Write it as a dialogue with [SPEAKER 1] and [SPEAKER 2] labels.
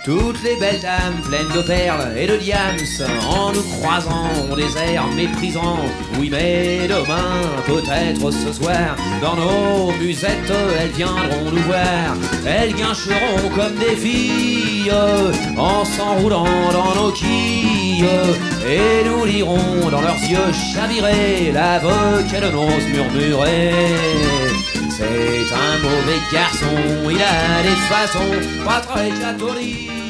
[SPEAKER 1] Toutes les belles dames pleines de perles et de diams, en nous croisant ont des airs méprisants. Oui mais demain, peut-être ce soir, dans nos musettes elles viendront nous voir. Elles guincheront comme des filles, en s'enroulant dans nos quilles, et nous lirons dans leurs yeux chavirés la voix qu'elles n'osent murmurer. C'est un mauvais garçon, il a des façons pas très catholiques.